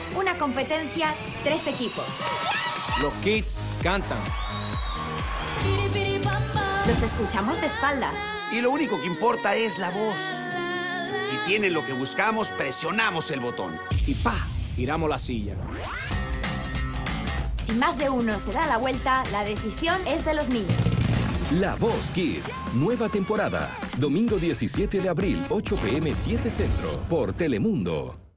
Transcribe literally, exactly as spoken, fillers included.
Una competencia, tres equipos. Los kids cantan. Los escuchamos de espaldas. Y lo único que importa es la voz. Si tienen lo que buscamos, presionamos el botón. Y ¡pa! Giramos la silla. Si más de uno se da la vuelta, la decisión es de los niños. La Voz Kids, nueva temporada. Domingo diecisiete de abril, ocho p m siete Centro, por Telemundo.